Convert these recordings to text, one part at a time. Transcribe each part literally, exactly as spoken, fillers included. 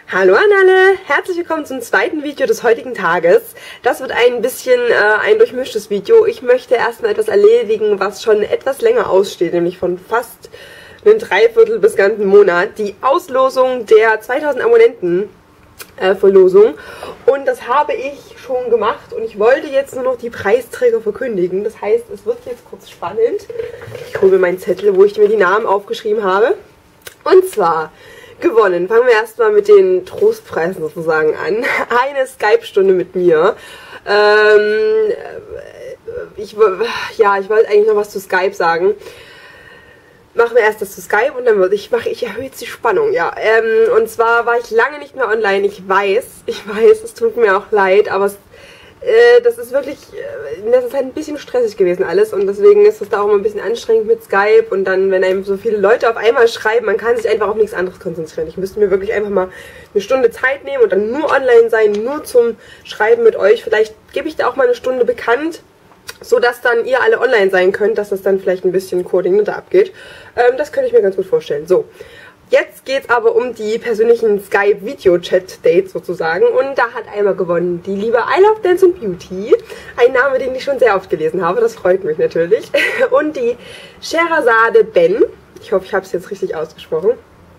Hallo an alle, herzlich willkommen zum zweiten Video des heutigen Tages. Das wird ein bisschen äh, ein durchmischtes Video. Ich möchte erstmal etwas erledigen, was schon etwas länger aussteht, nämlich von fast einem Dreiviertel bis ganzen Monat. Die Auslosung der zweitausend Abonnenten äh, Verlosung. Und das habe ich schon gemacht und ich wollte jetzt nur noch die Preisträger verkündigen. Das heißt, es wird jetzt kurz spannend. Ich hole mir meinen Zettel, wo ich mir die Namen aufgeschrieben habe. Und zwar gewonnen. Fangen wir erstmal mit den Trostpreisen sozusagen an. Eine Skype-Stunde mit mir. Ähm, ich, ja, ich wollte eigentlich noch was zu Skype sagen. Machen wir erst das zu Skype und dann würde ich mache ich erhöhe jetzt die Spannung, ja. Ähm, und zwar war ich lange nicht mehr online. Ich weiß, ich weiß, es tut mir auch leid, aber es Äh, das ist wirklich äh, in letzter Zeit ein bisschen stressig gewesen alles und deswegen ist es da auch immer ein bisschen anstrengend mit Skype und dann, wenn einem so viele Leute auf einmal schreiben, man kann sich einfach auf nichts anderes konzentrieren. Ich müsste mir wirklich einfach mal eine Stunde Zeit nehmen und dann nur online sein, nur zum Schreiben mit euch. Vielleicht gebe ich da auch mal eine Stunde bekannt, so dass dann ihr alle online sein könnt, dass das dann vielleicht ein bisschen koordinierter abgeht. Ähm, das könnte ich mir ganz gut vorstellen. So. Jetzt geht es aber um die persönlichen Skype-Video-Chat-Dates sozusagen und da hat einmal gewonnen die liebe I Love Dance and Beauty, ein Name, den ich schon sehr oft gelesen habe, das freut mich natürlich, und die Sherazade Ben, ich hoffe, ich habe es jetzt richtig ausgesprochen.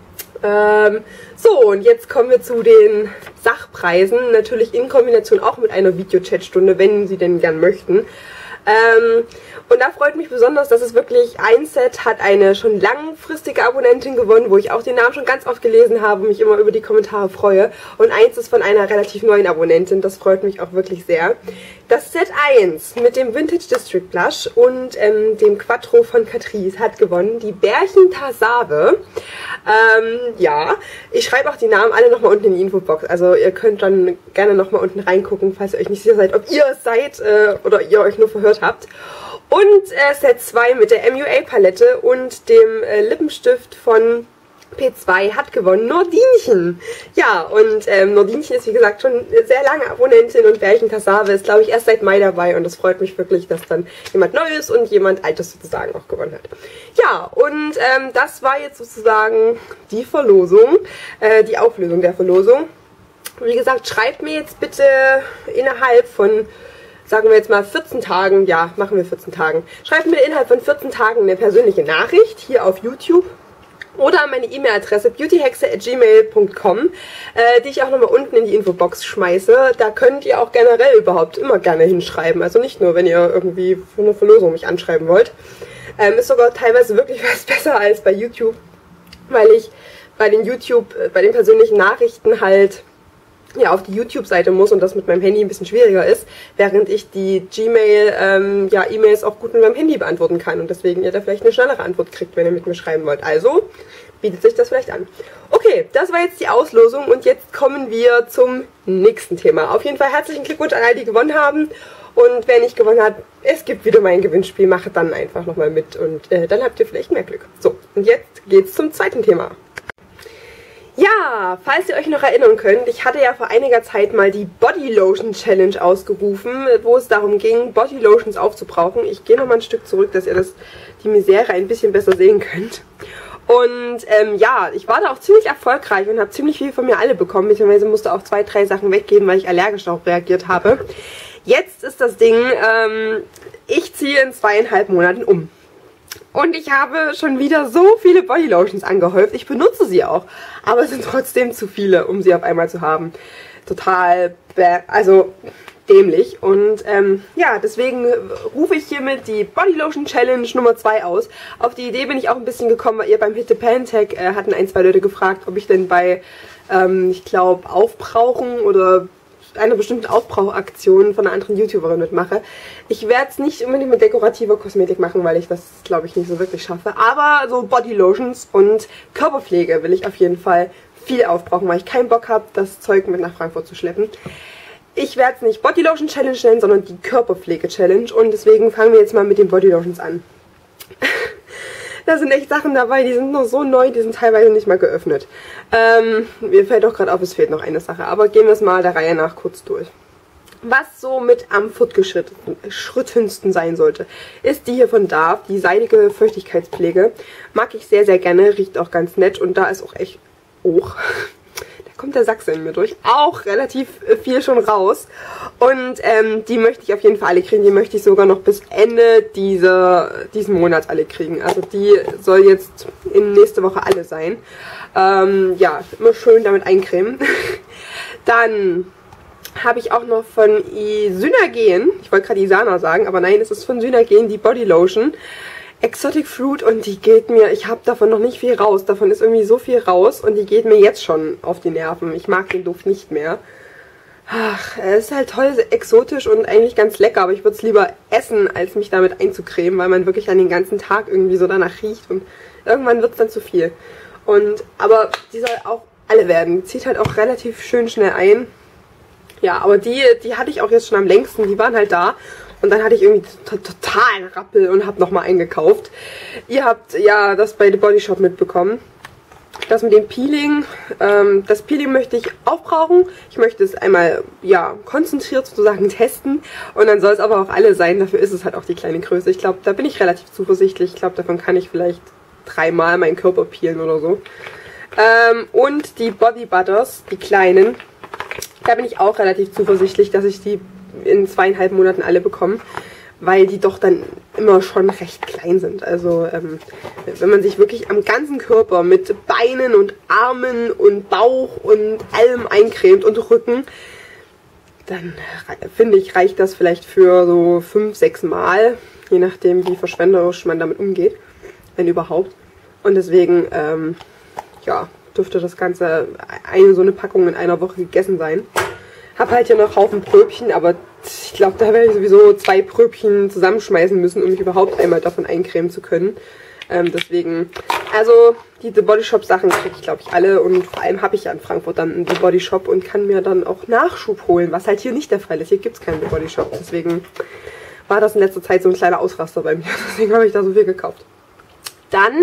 Ähm, so, und jetzt kommen wir zu den Sachpreisen, natürlich in Kombination auch mit einer Video-Chat-Stunde, wenn Sie denn gern möchten. Ähm, und da freut mich besonders, dass es wirklich ein Set hat eine schon langfristige Abonnentin gewonnen, wo ich auch den Namen schon ganz oft gelesen habe und mich immer über die Kommentare freue. Und eins ist von einer relativ neuen Abonnentin, das freut mich auch wirklich sehr. Das Set eins mit dem Vintage District Blush und ähm, dem Quattro von Catrice hat gewonnen, die Bärchen Tasave. Ähm, ja, ich schreibe auch die Namen alle nochmal unten in die Infobox, also ihr könnt dann gerne nochmal unten reingucken, falls ihr euch nicht sicher seid, ob ihr es seid äh, oder ihr euch nur verhört habt. Und äh, Set zwei mit der M U A Palette und dem äh, Lippenstift von P zwei hat gewonnen Nordinchen. Ja, und ähm, Nordinchen ist wie gesagt schon sehr lange Abonnentin und Bärchen Tasave ist glaube ich erst seit Mai dabei und es freut mich wirklich, dass dann jemand Neues und jemand Altes sozusagen auch gewonnen hat. Ja, und ähm, das war jetzt sozusagen die Verlosung, äh, die Auflösung der Verlosung. Wie gesagt, schreibt mir jetzt bitte innerhalb von, sagen wir jetzt mal vierzehn Tagen, ja, machen wir vierzehn Tagen, schreibt mir innerhalb von vierzehn Tagen eine persönliche Nachricht hier auf YouTube oder meine E-Mail-Adresse beautyhexe at gmail punkt com, äh, die ich auch nochmal unten in die Infobox schmeiße. Da könnt ihr auch generell überhaupt immer gerne hinschreiben, also nicht nur, wenn ihr irgendwie für eine Verlosung mich anschreiben wollt. Ähm, ist sogar teilweise wirklich was besser als bei YouTube, weil ich bei den YouTube, äh, bei den persönlichen Nachrichten halt ja, auf die YouTube-Seite muss und das mit meinem Handy ein bisschen schwieriger ist, während ich die Gmail, ähm, ja, E-Mails auch gut mit meinem Handy beantworten kann und deswegen ihr da vielleicht eine schnellere Antwort kriegt, wenn ihr mit mir schreiben wollt. Also bietet sich das vielleicht an. Okay, das war jetzt die Auslosung und jetzt kommen wir zum nächsten Thema. Auf jeden Fall herzlichen Glückwunsch an alle, die gewonnen haben und wer nicht gewonnen hat, es gibt wieder mein Gewinnspiel, macht dann einfach nochmal mit und äh, dann habt ihr vielleicht mehr Glück. So, und jetzt geht's zum zweiten Thema. Ja, falls ihr euch noch erinnern könnt, ich hatte ja vor einiger Zeit mal die Body Lotion Challenge ausgerufen, wo es darum ging, Body Lotions aufzubrauchen. Ich gehe nochmal ein Stück zurück, dass ihr das, die Misere ein bisschen besser sehen könnt. Und ähm, ja, ich war da auch ziemlich erfolgreich und habe ziemlich viel von mir alle bekommen, beziehungsweise musste auch zwei, drei Sachen weggeben, weil ich allergisch darauf reagiert habe. Jetzt ist das Ding, ähm, ich ziehe in zweieinhalb Monaten um. Und ich habe schon wieder so viele Bodylotions angehäuft. Ich benutze sie auch. Aber es sind trotzdem zu viele, um sie auf einmal zu haben. Total, also dämlich. Und ähm, ja, deswegen rufe ich hiermit die Bodylotion Challenge Nummer zwei aus. Auf die Idee bin ich auch ein bisschen gekommen, weil ihr beim Hit the Pan Tag äh, hatten ein, zwei Leute gefragt, ob ich denn bei, ähm, ich glaube, Aufbrauchen oder einer bestimmten Aufbrauchaktion von einer anderen YouTuberin mitmache. Ich werde es nicht unbedingt mit dekorativer Kosmetik machen, weil ich das, glaube ich, nicht so wirklich schaffe. Aber so Bodylotions und Körperpflege will ich auf jeden Fall viel aufbrauchen, weil ich keinen Bock habe, das Zeug mit nach Frankfurt zu schleppen. Ich werde es nicht Bodylotion Challenge nennen, sondern die Körperpflege Challenge. Und deswegen fangen wir jetzt mal mit den Bodylotions an. Da sind echt Sachen dabei, die sind noch so neu, die sind teilweise nicht mal geöffnet. Ähm, mir fällt auch gerade auf, es fehlt noch eine Sache, aber gehen wir es mal der Reihe nach kurz durch. Was so mit am fortgeschrittensten sein sollte, ist die hier von Dove, die seidige Feuchtigkeitspflege. Mag ich sehr, sehr gerne, riecht auch ganz nett und da ist auch echt... Oh, da kommt kommt der Sachse in mir durch. Auch relativ viel schon raus. Und ähm, die möchte ich auf jeden Fall alle kriegen. Die möchte ich sogar noch bis Ende dieser, diesen Monats alle kriegen. Also die soll jetzt in nächste Woche alle sein. Ähm, ja, immer schön damit eincremen. Dann habe ich auch noch von Synergen, ich wollte gerade Isana sagen, aber nein, es ist von Synergen die Body Lotion Exotic Fruit und die geht mir, ich habe davon noch nicht viel raus, davon ist irgendwie so viel raus und die geht mir jetzt schon auf die Nerven. Ich mag den Duft nicht mehr. Ach, es ist halt toll, exotisch und eigentlich ganz lecker, aber ich würde es lieber essen, als mich damit einzucremen, weil man wirklich dann den ganzen Tag irgendwie so danach riecht und irgendwann wird es dann zu viel. Und, aber die soll auch alle werden, die zieht halt auch relativ schön schnell ein. Ja, aber die, die hatte ich auch jetzt schon am längsten, die waren halt da. Und dann hatte ich irgendwie totalen Rappel und habe nochmal eingekauft. Ihr habt ja das bei The Body Shop mitbekommen. Das mit dem Peeling, ähm, das Peeling möchte ich auch brauchen. Ich möchte es einmal, ja, konzentriert sozusagen testen. Und dann soll es aber auch alle sein, dafür ist es halt auch die kleine Größe. Ich glaube, da bin ich relativ zuversichtlich. Ich glaube, davon kann ich vielleicht dreimal meinen Körper peelen oder so. Ähm, und die Body Butters, die kleinen. Da bin ich auch relativ zuversichtlich, dass ich die in zweieinhalb Monaten alle bekomme, weil die doch dann immer schon recht klein sind. Also ähm, wenn man sich wirklich am ganzen Körper mit Beinen und Armen und Bauch und allem eincremt und Rücken, dann finde ich, reicht das vielleicht für so fünf, sechs Mal, je nachdem wie verschwenderisch man damit umgeht, wenn überhaupt. Und deswegen, ähm, ja, dürfte das Ganze eine so eine Packung in einer Woche gegessen sein. Hab halt hier noch Haufen Pröbchen, aber ich glaube, da werde ich sowieso zwei Pröbchen zusammenschmeißen müssen, um mich überhaupt einmal davon eincremen zu können. Ähm, deswegen, also die The Body Shop Sachen kriege ich, glaube ich, alle. Und vor allem habe ich ja in Frankfurt dann einen The Body Shop und kann mir dann auch Nachschub holen, was halt hier nicht der Fall ist. Hier gibt es keinen The Body Shop. Deswegen war das in letzter Zeit so ein kleiner Ausraster bei mir. Deswegen habe ich da so viel gekauft. Dann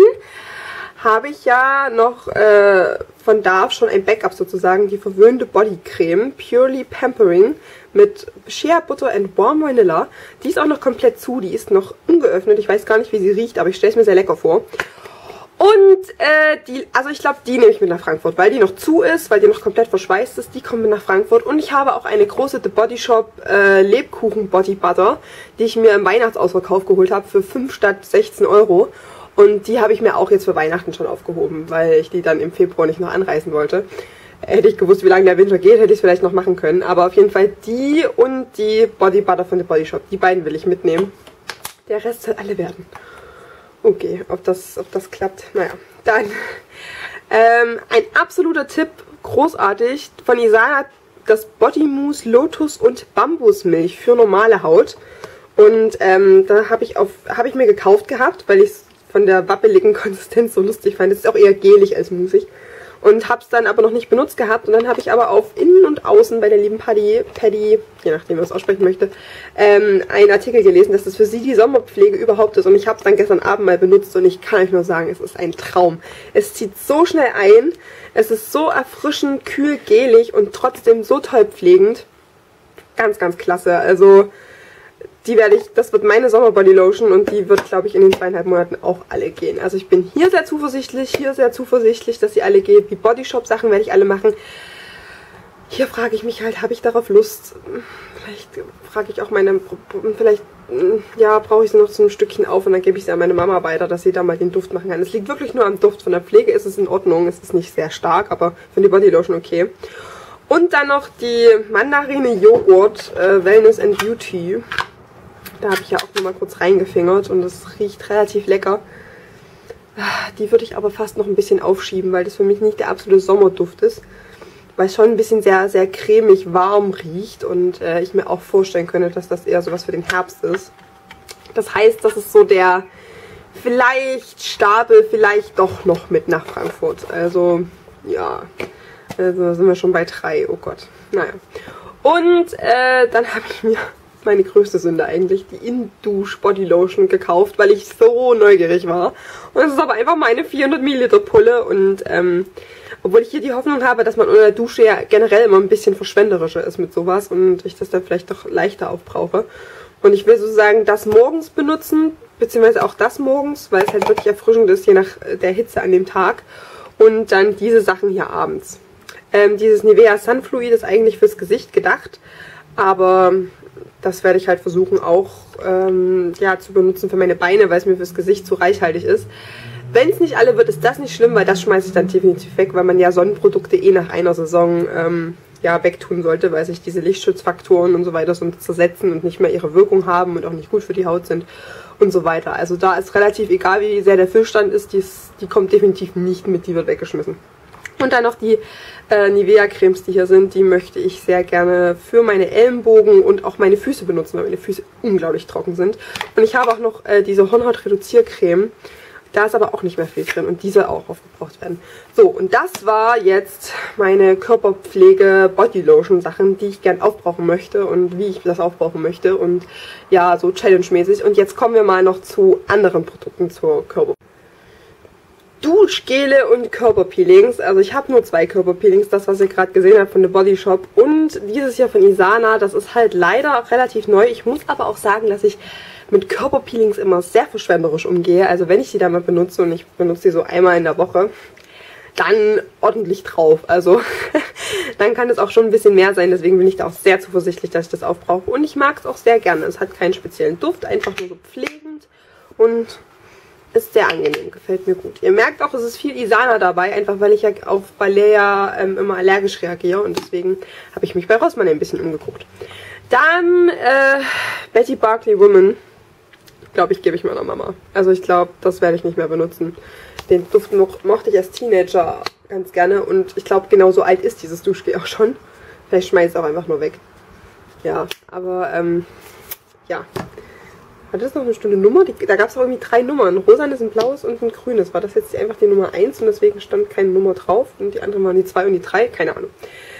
habe ich ja noch äh, von Dove schon ein Backup sozusagen, die verwöhnte Bodycreme Purely Pampering mit Shea Butter and Warm Vanilla. Die ist auch noch komplett zu, die ist noch ungeöffnet. Ich weiß gar nicht, wie sie riecht, aber ich stelle es mir sehr lecker vor. Und äh, die, also ich glaube, die nehme ich mit nach Frankfurt, weil die noch zu ist, weil die noch komplett verschweißt ist. Die kommt mit nach Frankfurt. Und ich habe auch eine große The Body Shop äh, Lebkuchen Body Butter, die ich mir im Weihnachtsausverkauf geholt habe für fünf statt sechzehn Euro. Und die habe ich mir auch jetzt für Weihnachten schon aufgehoben, weil ich die dann im Februar nicht noch anreißen wollte. Hätte ich gewusst, wie lange der Winter geht, hätte ich es vielleicht noch machen können. Aber auf jeden Fall die und die Body Butter von The Body Shop. Die beiden will ich mitnehmen. Der Rest soll alle werden. Okay, ob das, ob das klappt. Naja, dann ähm, ein absoluter Tipp, großartig, von Isana, das Body Mousse Lotus und Bambusmilch für normale Haut. Und ähm, da habe ich, auf, hab ich mir gekauft gehabt, weil ich es von der wappeligen Konsistenz so lustig fand. Es ist auch eher gelig als musig. Und habe es dann aber noch nicht benutzt gehabt. Und dann habe ich aber auf Innen und Außen bei der lieben Paddy, Paddy, je nachdem, wer es aussprechen möchte, ähm, einen Artikel gelesen, dass das für sie die Sommerpflege überhaupt ist. Und ich habe es dann gestern Abend mal benutzt und ich kann euch nur sagen, es ist ein Traum. Es zieht so schnell ein, es ist so erfrischend, kühl, gelig und trotzdem so toll pflegend. Ganz, ganz klasse. Also die werde ich, das wird meine Sommerbody Lotion und die wird, glaube ich, in den zweieinhalb Monaten auch alle gehen. Also ich bin hier sehr zuversichtlich, hier sehr zuversichtlich, dass sie alle geht. Die Body Shop Sachen werde ich alle machen. Hier frage ich mich halt, habe ich darauf Lust? Vielleicht frage ich auch meine, vielleicht, ja, brauche ich sie noch so ein Stückchen auf und dann gebe ich sie an meine Mama weiter, dass sie da mal den Duft machen kann. Es liegt wirklich nur am Duft. Von der Pflege ist es in Ordnung, es ist nicht sehr stark, aber für die Body Lotion okay. Und dann noch die Mandarine Joghurt äh, Wellness and Beauty. Da habe ich ja auch nur mal kurz reingefingert und es riecht relativ lecker. Die würde ich aber fast noch ein bisschen aufschieben, weil das für mich nicht der absolute Sommerduft ist. Weil es schon ein bisschen sehr, sehr cremig warm riecht und äh, ich mir auch vorstellen könnte, dass das eher sowas für den Herbst ist. Das heißt, das ist so der vielleicht Stapel, vielleicht doch noch mit nach Frankfurt. Also, ja, also sind wir schon bei drei. Oh Gott, naja. Und äh, dann habe ich mir meine größte Sünde eigentlich, die In-Dusch Body Lotion gekauft, weil ich so neugierig war. Und es ist aber einfach meine vierhundert Milliliter Pulle und ähm, obwohl ich hier die Hoffnung habe, dass man unter der Dusche ja generell immer ein bisschen verschwenderischer ist mit sowas und ich das dann vielleicht doch leichter aufbrauche. Und ich will sozusagen das morgens benutzen, beziehungsweise auch das morgens, weil es halt wirklich erfrischend ist, je nach der Hitze an dem Tag. Und dann diese Sachen hier abends. Ähm, dieses Nivea Sun Fluid ist eigentlich fürs Gesicht gedacht, aber das werde ich halt versuchen auch ähm, ja, zu benutzen für meine Beine, weil es mir fürs Gesicht zu reichhaltig ist. Wenn es nicht alle wird, ist das nicht schlimm, weil das schmeiße ich dann definitiv weg, weil man ja Sonnenprodukte eh nach einer Saison ähm, ja, wegtun sollte, weil sich diese Lichtschutzfaktoren und so weiter sonst zersetzen und nicht mehr ihre Wirkung haben und auch nicht gut für die Haut sind und so weiter. Also da ist relativ egal, wie sehr der Füllstand ist, die, ist, die kommt definitiv nicht mit, die wird weggeschmissen. Und dann noch die äh, Nivea-Cremes, die hier sind, die möchte ich sehr gerne für meine Ellenbogen und auch meine Füße benutzen, weil meine Füße unglaublich trocken sind. Und ich habe auch noch äh, diese Hornhaut-Reduziercreme. Da ist aber auch nicht mehr viel drin und die soll auch aufgebraucht werden. So, und das war jetzt meine Körperpflege-Bodylotion-Sachen, die ich gern aufbrauchen möchte und wie ich das aufbrauchen möchte und ja, so challenge-mäßig. Und jetzt kommen wir mal noch zu anderen Produkten zur Körper. Duschgele und Körperpeelings. Also ich habe nur zwei Körperpeelings, das was ihr gerade gesehen habt von The Body Shop und dieses hier von Isana. Das ist halt leider relativ neu. Ich muss aber auch sagen, dass ich mit Körperpeelings immer sehr verschwenderisch umgehe. Also wenn ich die da mal benutze und ich benutze die so einmal in der Woche, dann ordentlich drauf. Also dann kann es auch schon ein bisschen mehr sein. Deswegen bin ich da auch sehr zuversichtlich, dass ich das aufbrauche. Und ich mag es auch sehr gerne. Es hat keinen speziellen Duft, einfach nur so pflegend und ist sehr angenehm, gefällt mir gut. Ihr merkt auch, es ist viel Isana dabei, einfach weil ich ja auf Balea ähm, immer allergisch reagiere und deswegen habe ich mich bei Rossmann ein bisschen umgeguckt. Dann äh, Betty Barclay Woman, glaube ich, gebe ich meiner Mama. Also ich glaube, das werde ich nicht mehr benutzen. Den Duft mo mochte ich als Teenager ganz gerne und ich glaube, genauso alt ist dieses Duschgel auch schon. Vielleicht schmeiße ich es auch einfach nur weg. Ja, aber ähm, ja. Hat das noch eine Stunde Nummer? Die, da gab es auch irgendwie drei Nummern. Ein rosanes, ein blaues und ein grünes. War das jetzt einfach die Nummer eins und deswegen stand keine Nummer drauf. Und die anderen waren die zwei und die drei. Keine Ahnung.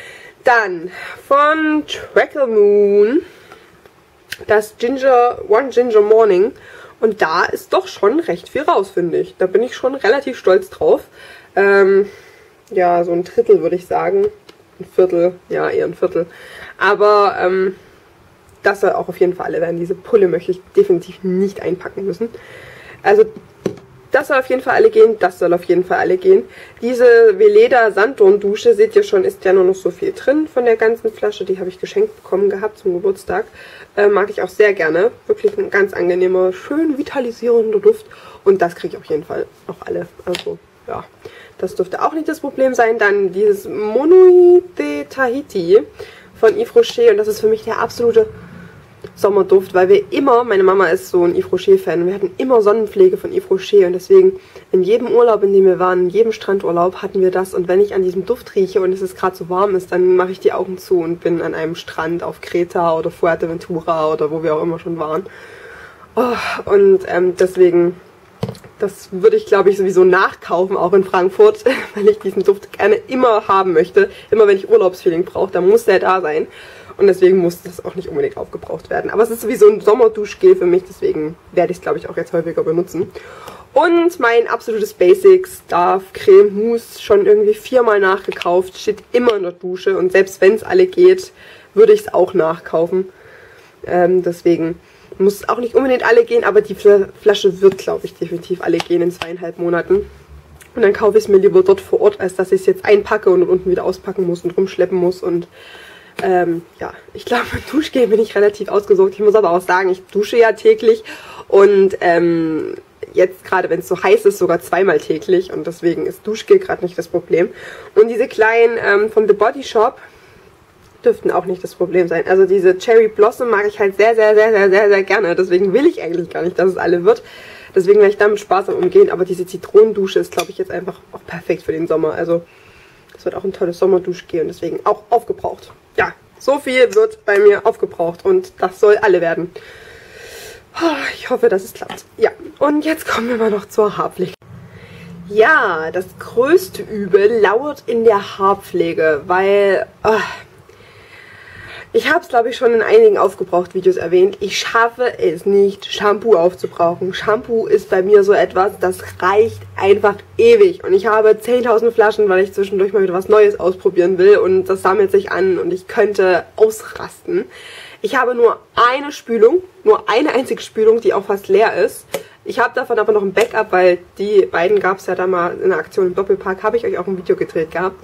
Dann von Trackle Moon das Ginger One Ginger Morning. Und da ist doch schon recht viel raus, finde ich. Da bin ich schon relativ stolz drauf. Ähm, ja, so ein Drittel würde ich sagen. Ein Viertel. Ja, eher ein Viertel. Aber ähm, das soll auch auf jeden Fall alle werden. Diese Pulle möchte ich definitiv nicht einpacken müssen. Also das soll auf jeden Fall alle gehen. Das soll auf jeden Fall alle gehen. Diese Veleda Sanddorn-Dusche, seht ihr schon, ist ja nur noch so viel drin von der ganzen Flasche. Die habe ich geschenkt bekommen gehabt zum Geburtstag. Äh, mag ich auch sehr gerne. Wirklich ein ganz angenehmer, schön vitalisierender Duft. Und das kriege ich auf jeden Fall auch alle. Also ja, das dürfte auch nicht das Problem sein. Dann dieses Monoi de Tahiti von Yves Rocher. Und das ist für mich der absolute Sommerduft, weil wir immer, meine Mama ist so ein Yves Rocher-Fan, wir hatten immer Sonnenpflege von Yves Rocher und deswegen in jedem Urlaub, in dem wir waren, in jedem Strandurlaub hatten wir das und wenn ich an diesem Duft rieche und es ist gerade so warm ist, dann mache ich die Augen zu und bin an einem Strand auf Kreta oder Fuerteventura oder wo wir auch immer schon waren. Oh, und ähm, deswegen, das würde ich glaube ich sowieso nachkaufen, auch in Frankfurt, weil ich diesen Duft gerne immer haben möchte. Immer wenn ich Urlaubsfeeling brauche, dann muss der da sein. Und deswegen muss das auch nicht unbedingt aufgebraucht werden. Aber es ist sowieso ein Sommerduschgel für mich, deswegen werde ich es, glaube ich, auch jetzt häufiger benutzen. Und mein absolutes Basics, Dove Creme Mousse, schon irgendwie viermal nachgekauft, steht immer in der Dusche. Und selbst wenn es alle geht, würde ich es auch nachkaufen. Ähm, deswegen muss es auch nicht unbedingt alle gehen, aber die Flasche wird, glaube ich, definitiv alle gehen in zweieinhalb Monaten. Und dann kaufe ich es mir lieber dort vor Ort, als dass ich es jetzt einpacke und unten wieder auspacken muss und rumschleppen muss und Ähm, ja, ich glaube, mit Duschgel bin ich relativ ausgesorgt. Ich muss aber auch sagen, ich dusche ja täglich und ähm, jetzt gerade, wenn es so heiß ist, sogar zweimal täglich und deswegen ist Duschgel gerade nicht das Problem. Und diese kleinen ähm, von The Body Shop dürften auch nicht das Problem sein. Also diese Cherry Blossom mag ich halt sehr, sehr, sehr, sehr, sehr, sehr gerne. Deswegen will ich eigentlich gar nicht, dass es alle wird. Deswegen werde ich damit sparsam umgehen. Aber diese Zitronendusche ist, glaube ich, jetzt einfach auch perfekt für den Sommer. Also das wird auch ein tolles Sommerduschgel und deswegen auch aufgebraucht. Ja, so viel wird bei mir aufgebraucht und das soll alle werden. Ich hoffe, dass es klappt. Ja, und jetzt kommen wir mal noch zur Haarpflege. Ja, das größte Übel lauert in der Haarpflege, weil oh, ich habe es, glaube ich, schon in einigen Aufgebraucht-Videos erwähnt. Ich schaffe es nicht, Shampoo aufzubrauchen. Shampoo ist bei mir so etwas, das reicht einfach ewig. Und ich habe zehntausend Flaschen, weil ich zwischendurch mal wieder was Neues ausprobieren will. Und das sammelt sich an und ich könnte ausrasten. Ich habe nur eine Spülung, nur eine einzige Spülung, die auch fast leer ist. Ich habe davon aber noch ein Backup, weil die beiden gab es ja da mal in der Aktion im Doppelpack, habe ich euch auch ein Video gedreht gehabt.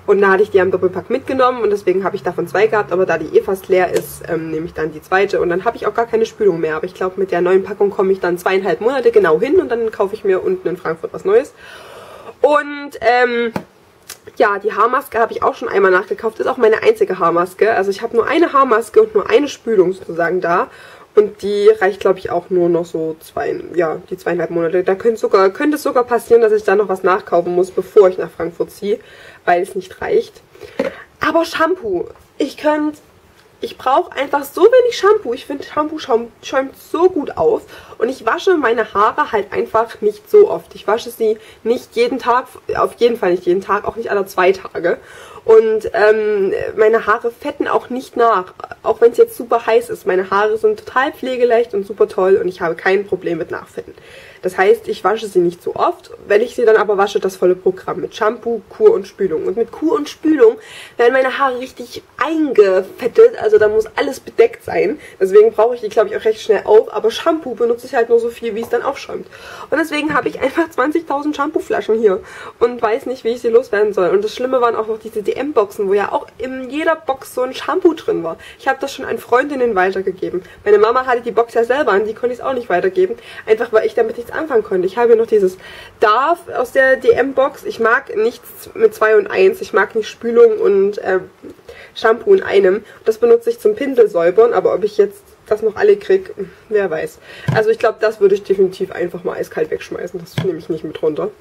Und da hatte ich die am Doppelpack mitgenommen und deswegen habe ich davon zwei gehabt, aber da die eh fast leer ist, ähm, nehme ich dann die zweite und dann habe ich auch gar keine Spülung mehr. Aber ich glaube, mit der neuen Packung komme ich dann zweieinhalb Monate genau hin und dann kaufe ich mir unten in Frankfurt was Neues. Und ähm, ja, die Haarmaske habe ich auch schon einmal nachgekauft. Ist auch meine einzige Haarmaske. Also ich habe nur eine Haarmaske und nur eine Spülung sozusagen da. Und die reicht, glaube ich, auch nur noch so zwei, ja, die zweieinhalb Monate. Da könnte, sogar, könnte es sogar passieren, dass ich da noch was nachkaufen muss, bevor ich nach Frankfurt ziehe, weil es nicht reicht. Aber Shampoo. Ich könnte, ich brauche einfach so wenig Shampoo. Ich finde, Shampoo schäumt, schäumt so gut auf. Und ich wasche meine Haare halt einfach nicht so oft. Ich wasche sie nicht jeden Tag, auf jeden Fall nicht jeden Tag, auch nicht alle zwei Tage. Und ähm, meine Haare fetten auch nicht nach, auch wenn es jetzt super heiß ist. Meine Haare sind total pflegeleicht und super toll und ich habe kein Problem mit Nachfetten. Das heißt, ich wasche sie nicht so oft. Wenn ich sie dann aber wasche, das volle Programm mit Shampoo, Kur und Spülung. Und mit Kur und Spülung werden meine Haare richtig eingefettet, also da muss alles bedeckt sein. Deswegen brauche ich die, glaube ich, auch recht schnell auf. Aber Shampoo benutze ich halt nur so viel, wie es dann aufschäumt. Und deswegen habe ich einfach zwanzigtausend Shampooflaschen hier und weiß nicht, wie ich sie loswerden soll. Und das Schlimme waren auch noch diese D M-Boxen, wo ja auch in jeder Box so ein Shampoo drin war. Ich habe das schon an Freundinnen weitergegeben. Meine Mama hatte die Box ja selber an, die konnte ich es auch nicht weitergeben. Einfach, weil ich damit nichts anfangen konnte. Ich habe hier noch dieses Dove aus der D M-Box. Ich mag nichts mit zwei und eins. Ich mag nicht Spülung und äh, Shampoo in einem. Das benutze ich zum Pinselsäubern, aber ob ich jetzt das noch alle kriege, wer weiß. Also ich glaube, das würde ich definitiv einfach mal eiskalt wegschmeißen. Das nehme ich nicht mit runter.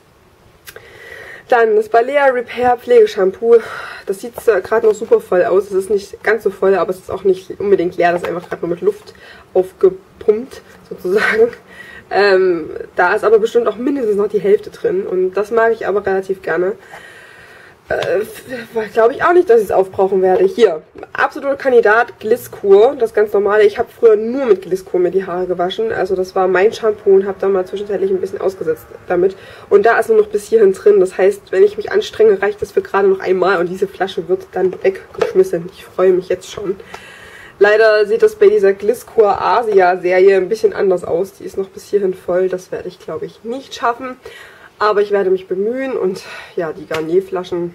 Dann das Balea Repair Pflegeshampoo. Das sieht äh, gerade noch super voll aus. Es ist nicht ganz so voll, aber es ist auch nicht unbedingt leer. Das ist einfach gerade nur mit Luft aufgepumpt, sozusagen. Ähm, da ist aber bestimmt auch mindestens noch die Hälfte drin. Und das mag ich aber relativ gerne. Äh, glaube ich auch nicht, dass ich es aufbrauchen werde. Hier, absoluter Kandidat, Glisskur, das ganz normale. Ich habe früher nur mit Glisskur mir die Haare gewaschen. Also das war mein Shampoo und habe da mal zwischenzeitlich ein bisschen ausgesetzt damit. Und da ist nur noch bis hierhin drin. Das heißt, wenn ich mich anstrenge, reicht das für gerade noch einmal. Und diese Flasche wird dann weggeschmissen. Ich freue mich jetzt schon. Leider sieht das bei dieser Glisskur Asia-Serie ein bisschen anders aus. Die ist noch bis hierhin voll. Das werde ich, glaube ich, nicht schaffen. Aber ich werde mich bemühen und ja, die Garnier-Flaschen,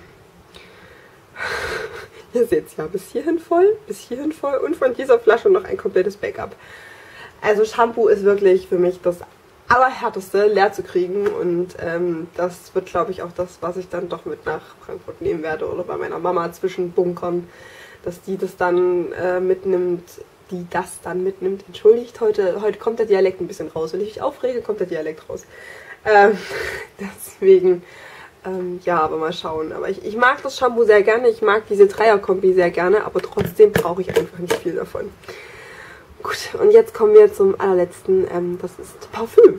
ihr seht es ja, bis hierhin voll, bis hierhin voll und von dieser Flasche noch ein komplettes Backup. Also Shampoo ist wirklich für mich das Allerhärteste, leer zu kriegen und ähm, das wird, glaube ich, auch das, was ich dann doch mit nach Frankfurt nehmen werde oder bei meiner Mama zwischenbunkern, dass die das dann äh, mitnimmt, die das dann mitnimmt. Entschuldigt, heute, heute kommt der Dialekt ein bisschen raus. Wenn ich mich aufrege, kommt der Dialekt raus. Ähm, deswegen, ähm, ja, aber mal schauen. Aber ich, ich mag das Shampoo sehr gerne, ich mag diese Dreier-Kombi sehr gerne, aber trotzdem brauche ich einfach nicht viel davon. Gut, und jetzt kommen wir zum allerletzten, ähm, das ist Parfüm.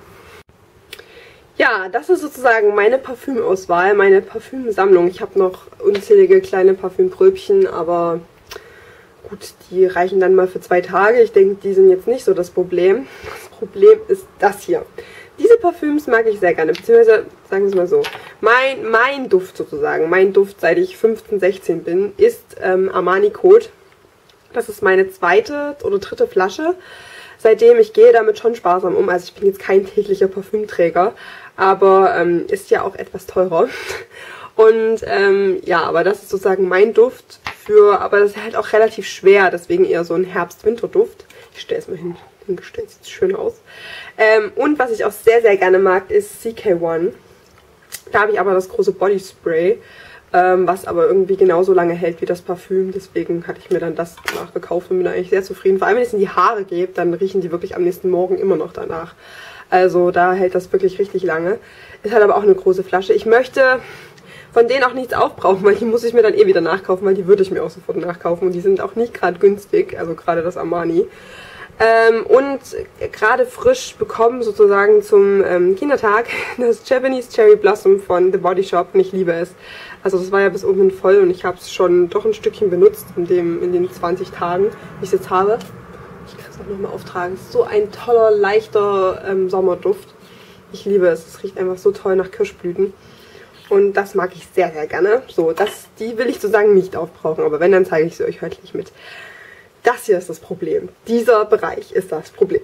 Ja, das ist sozusagen meine Parfümauswahl, meine Parfümsammlung. Ich habe noch unzählige kleine Parfümpröbchen, aber gut, die reichen dann mal für zwei Tage. Ich denke, die sind jetzt nicht so das Problem. Das Problem ist das hier. Diese Parfüms mag ich sehr gerne, beziehungsweise, sagen wir es mal so, mein, mein Duft sozusagen, mein Duft, seit ich fünfzehn, sechzehn bin, ist ähm, Armani Code. Das ist meine zweite oder dritte Flasche. Seitdem, ich gehe damit schon sparsam um, also ich bin jetzt kein täglicher Parfümträger, aber ähm, ist ja auch etwas teurer. Und ähm, ja, aber das ist sozusagen mein Duft für, aber das ist halt auch relativ schwer, deswegen eher so ein Herbst-Winter-Duft. Ich stelle es mal hin. Hingestellt, sieht schön aus. Ähm, und was ich auch sehr, sehr gerne mag, ist C K eins. Da habe ich aber das große Body Spray, ähm, was aber irgendwie genauso lange hält wie das Parfüm. Deswegen hatte ich mir dann das nachgekauft und bin da eigentlich sehr zufrieden. Vor allem, wenn ich es in die Haare gebe, dann riechen die wirklich am nächsten Morgen immer noch danach. Also da hält das wirklich richtig lange. Ist halt aber auch eine große Flasche. Ich möchte von denen auch nichts aufbrauchen, weil die muss ich mir dann eh wieder nachkaufen, weil die würde ich mir auch sofort nachkaufen. Und die sind auch nicht gerade günstig, also gerade das Armani. Ähm, und gerade frisch bekommen sozusagen zum ähm, Kindertag das Japanese Cherry Blossom von The Body Shop und ich liebe es. Also das war ja bis oben voll und ich habe es schon doch ein Stückchen benutzt in, dem, in den zwanzig Tagen, die ich es jetzt habe. Ich kann es auch nochmal auftragen. Es ist so ein toller, leichter ähm, Sommerduft. Ich liebe es. Es riecht einfach so toll nach Kirschblüten. Und das mag ich sehr, sehr gerne. So, das, die will ich sozusagen nicht aufbrauchen, aber wenn, dann zeige ich sie euch heute nicht mit. Das hier ist das Problem. Dieser Bereich ist das Problem.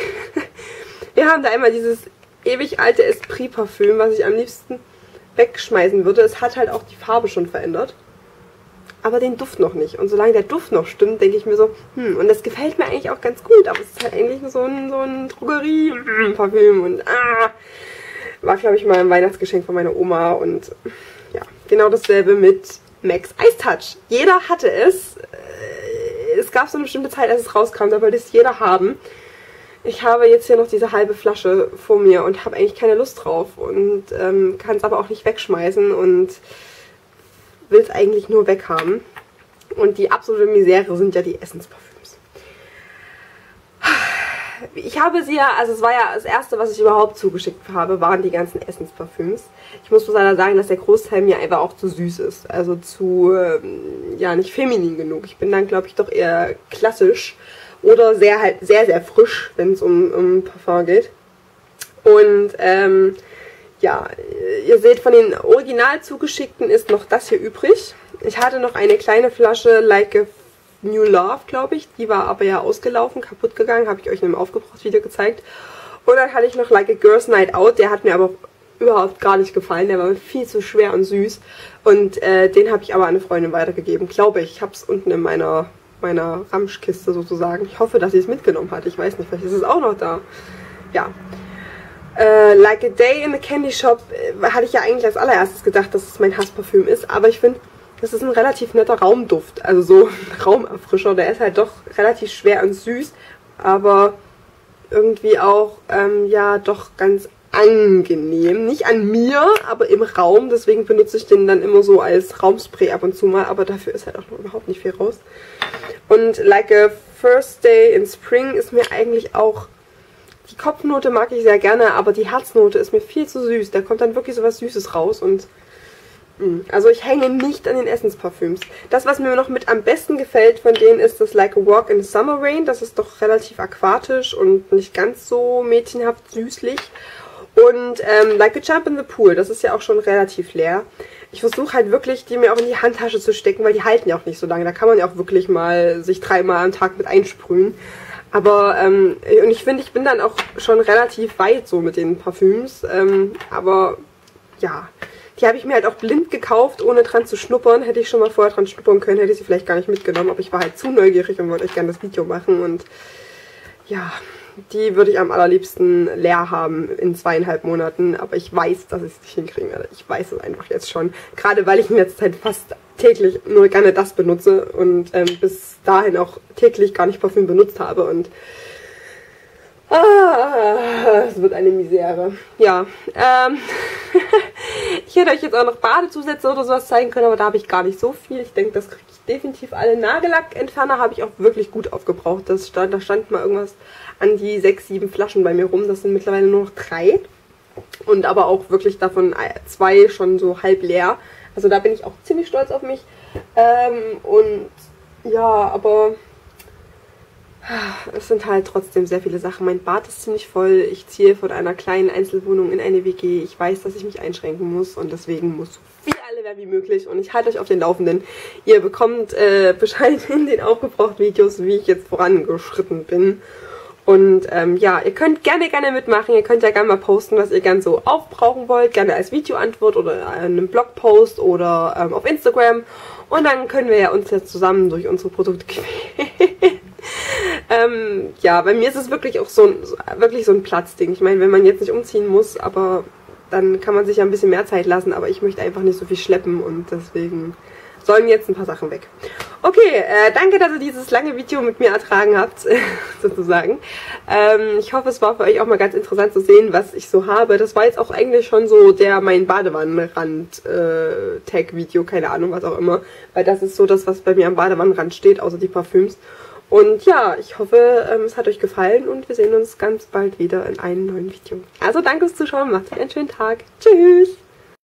Wir haben da einmal dieses ewig alte Esprit Parfüm, was ich am liebsten wegschmeißen würde. Es hat halt auch die Farbe schon verändert. aber den Duft noch nicht. Und solange der Duft noch stimmt, denke ich mir so, hm, und das gefällt mir eigentlich auch ganz gut, aber es ist halt eigentlich nur so ein, so ein Drogerie-Parfüm und ah, war, glaube ich, mal ein Weihnachtsgeschenk von meiner Oma und ja, genau dasselbe mit Max Ice Touch. Jeder hatte es. Es gab so eine bestimmte Zeit, als es rauskam, da wollte es jeder haben. Ich habe jetzt hier noch diese halbe Flasche vor mir und habe eigentlich keine Lust drauf und ähm, kann es aber auch nicht wegschmeißen und will es eigentlich nur weghaben. Und die absolute Misere sind ja die Essensparfüms. Ich habe sie ja, also es war ja das erste, was ich überhaupt zugeschickt habe, waren die ganzen Essensparfüms. Ich muss leider sagen, dass der Großteil mir einfach auch zu süß ist. Also zu, ähm, ja, nicht feminin genug. Ich bin dann, glaube ich, doch eher klassisch oder sehr, halt, sehr, sehr frisch, wenn es um, um Parfum geht. Und, ähm, ja, ihr seht, von den original zugeschickten ist noch das hier übrig. Ich hatte noch eine kleine Flasche Like a New Love, glaube ich. Die war aber ja ausgelaufen, kaputt gegangen. Habe ich euch in einem Aufgebraucht-Video gezeigt. Und dann hatte ich noch Like a Girls Night Out. Der hat mir aber überhaupt gar nicht gefallen. Der war viel zu schwer und süß. Und äh, den habe ich aber an eine Freundin weitergegeben, glaube ich. Ich habe es unten in meiner, meiner Ramschkiste sozusagen. Ich hoffe, dass sie es mitgenommen hat. Ich weiß nicht, vielleicht ist es auch noch da. Ja. Äh, Like a Day in the Candy Shop äh, hatte ich ja eigentlich als allererstes gedacht, dass es mein Hassparfüm ist. Aber ich finde, das ist ein relativ netter Raumduft. Also so ein Raumerfrischer. Der ist halt doch relativ schwer und süß. Aber irgendwie auch, ähm, ja, doch ganz angenehm. Nicht an mir, aber im Raum. Deswegen benutze ich den dann immer so als Raumspray ab und zu mal. Aber dafür ist halt auch noch überhaupt nicht viel raus. Und Like a First Day in Spring ist mir eigentlich auch... Die Kopfnote mag ich sehr gerne, aber die Herznote ist mir viel zu süß. Da kommt dann wirklich so was Süßes raus und... Mh. Also ich hänge nicht an den Essensparfüms. Das, was mir noch mit am besten gefällt von denen, ist das Like a Walk in the Summer Rain. Das ist doch relativ aquatisch und nicht ganz so mädchenhaft süßlich. Und ähm, Like a Jump in the Pool, das ist ja auch schon relativ leer. Ich versuche halt wirklich, die mir auch in die Handtasche zu stecken, weil die halten ja auch nicht so lange. Da kann man ja auch wirklich mal sich dreimal am Tag mit einsprühen. Aber, ähm, und ich finde, ich bin dann auch schon relativ weit so mit den Parfüms. Ähm, aber, ja, die habe ich mir halt auch blind gekauft, ohne dran zu schnuppern. Hätte ich schon mal vorher dran schnuppern können, hätte ich sie vielleicht gar nicht mitgenommen. Aber ich war halt zu neugierig und wollte euch gerne das Video machen. Und, ja... Die würde ich am allerliebsten leer haben in zweieinhalb Monaten. Aber ich weiß, dass ich es nicht hinkriegen werde. Ich weiß es einfach jetzt schon. Gerade weil ich in letzter Zeit fast täglich nur gerne das benutze. Und ähm, bis dahin auch täglich gar nicht Parfüm benutzt habe. Und ah, es wird eine Misere. Ja, ähm, ich hätte euch jetzt auch noch Badezusätze oder sowas zeigen können. Aber da habe ich gar nicht so viel. Ich denke, das kriege ich definitiv alle. Nagellackentferner habe ich auch wirklich gut aufgebraucht. Das stand, da stand mal irgendwas an die sechs, sieben Flaschen bei mir rum. Das sind mittlerweile nur noch drei. Und aber auch wirklich davon zwei schon so halb leer. Also da bin ich auch ziemlich stolz auf mich. Ähm, und ja, aber es sind halt trotzdem sehr viele Sachen. Mein Bad ist ziemlich voll. Ich ziehe von einer kleinen Einzelwohnung in eine W G. Ich weiß, dass ich mich einschränken muss und deswegen muss so viel alle werden wie möglich. Und ich halte euch auf den Laufenden. Ihr bekommt äh, Bescheid in den Aufgebraucht-Videos, wie ich jetzt vorangeschritten bin. Und ähm, ja, ihr könnt gerne, gerne mitmachen. Ihr könnt ja gerne mal posten, was ihr gerne so aufbrauchen wollt. Gerne als Videoantwort oder in einem Blogpost oder ähm, auf Instagram. Und dann können wir ja uns jetzt zusammen durch unsere Produkte quälen. ähm, ja, bei mir ist es wirklich auch so ein, so, wirklich so ein Platzding. Ich meine, wenn man jetzt nicht umziehen muss, aber dann kann man sich ja ein bisschen mehr Zeit lassen. Aber ich möchte einfach nicht so viel schleppen und deswegen sollen jetzt ein paar Sachen weg. Okay, äh, danke, dass ihr dieses lange Video mit mir ertragen habt, sozusagen. Ähm, ich hoffe, es war für euch auch mal ganz interessant zu sehen, was ich so habe. Das war jetzt auch eigentlich schon so der mein Badewannenrand-Tag-Video, keine Ahnung, was auch immer. Weil das ist so das, was bei mir am Badewannenrand steht, außer die Parfüms. Und ja, ich hoffe, ähm, es hat euch gefallen und wir sehen uns ganz bald wieder in einem neuen Video. Also danke fürs Zuschauen, macht euch einen schönen Tag. Tschüss!